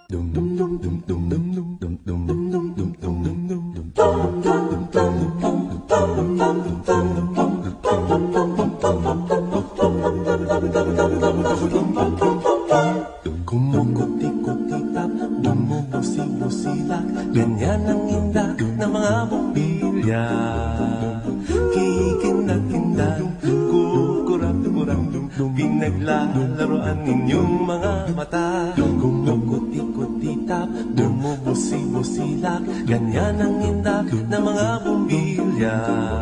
Kumukuti-kutitap, bumubusi-busilak, ganyan ang inda ng mga bumbilya. Kikindag-kindag, kukurap-kurap, pinaglalaroan ninyong mga mata. Kumukuti-kutitap, bumubusi-busilak, ganyan ang inda ng mga bumbilya.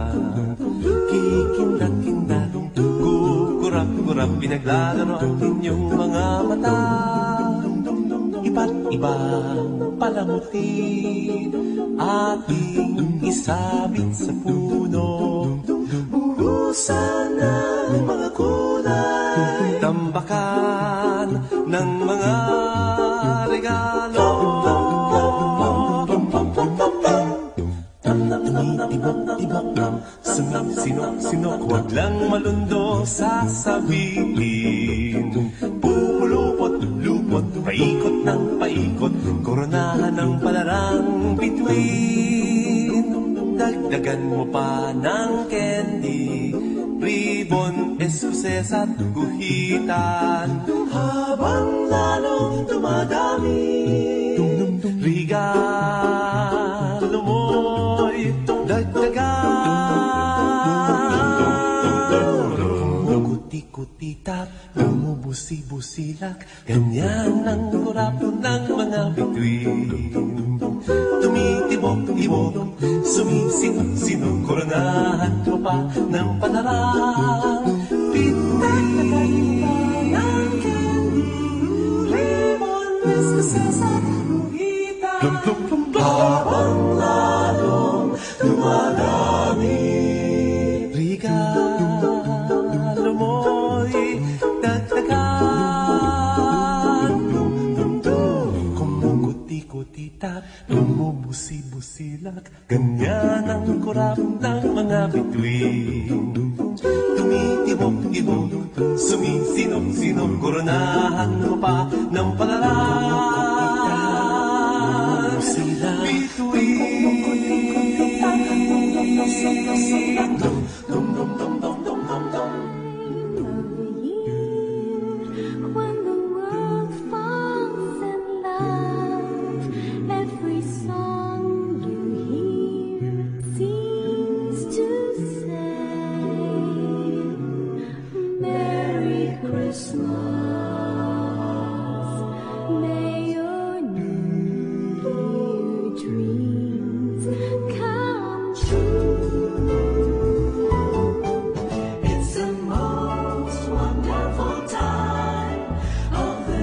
Kikindag-kindag, kurap-kurap, pinaglalaroan ninyong mga mata. Iba't ibang palamuti ating isabit sa puno. Buhusan ng mga kulay, tambakan ng mga regalo. Tibak-tibak, sinok-sinok, huwag lang malundo sasabihin. Pupulupot-lupot, paikot ng paikot, koronahan ng palarang bituin. Dagdagan mo pa ng candy, ribbon, eskuses at guhitan. Habang lalong dumadami, regalo mo'y dagdagan. Kuti-kutitap, bumubusi-busilak, ganyan ang kurap ng mga bituin. Tumitibok-tibok, sumisinok-sinok, koronahan mo pa ng palarang bituin. Ng candy, ribbon, eskuses at guhitan. Habang lalong dumadami, regalo mo'y dagdagan. Kumukuti-kutitap, bumubusi-busilak, ganyan ang kurap ng mga bituin. Tumitibok-tibok, sumisinok-sinok, koronahan mo pa ng palarang bituin. When the world falls in love, every song you hear seems to say, Merry Christmas, may your New Year dreams come true. It's the most wonderful time of the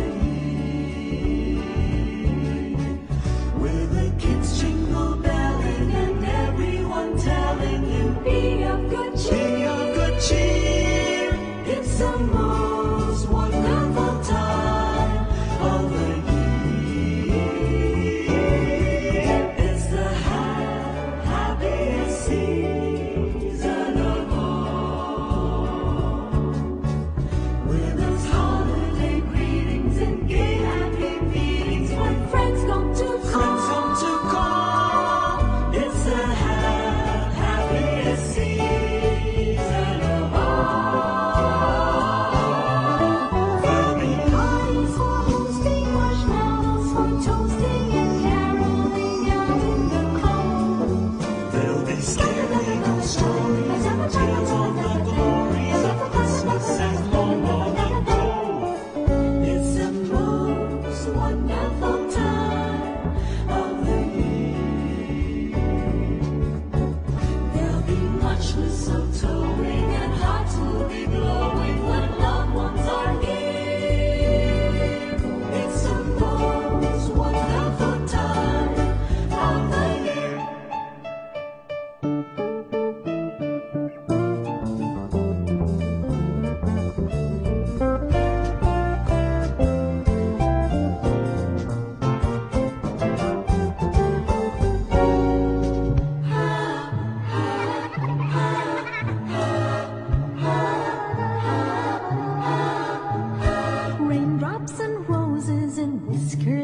year, with the kids jingle belling and everyone telling you be of good cheer. It's the most wonderful time of the year. It's the happiest season of all, with those holiday greetings and gay happy meetings when friends come to call. It's the happiest season of all. There'll be parties for hosting, marshmallows for toasting, and caroling out in the cold. There'll be scary ghost stories, tales of the glories of Christmas as long ago. It's the most wonderful time of the year. There'll be much mistletoeing and hearts will be glowing when loved ones are near. It's the most wonderful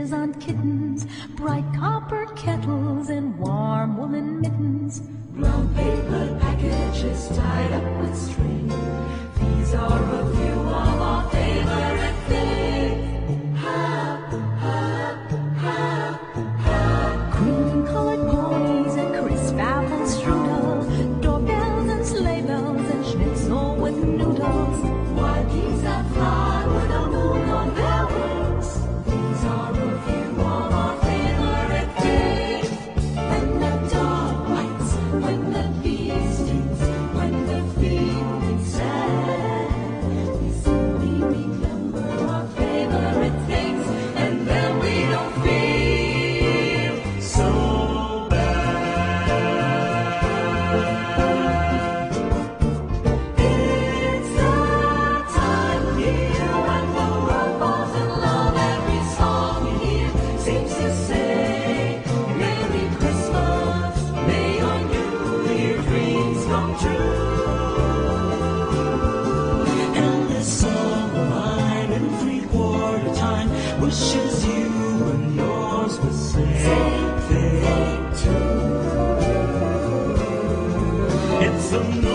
kisses on kittens, bright copper kettles and warm woolen mittens. Brown paper packages tied up with string. These are a few of our favorite things. Hop, hop, hop, hop. Cream-colored ponies and crisp apple strudel, doorbells and sleigh bells and schnitzel with noodles. Wild geese that fly with the moon on their wings. These are a few of our favorite things. When the dog bites, when the bee stings, when the field is sad, we simply remember our favorite things, and then we don't feel so bad. It's the time of year when the world falls in love. Every song you hear seems to say, Merry Christmas, may your New Year dreams come true. And this song of mine in three-quarter time wishes you and yours the same thing too. It's a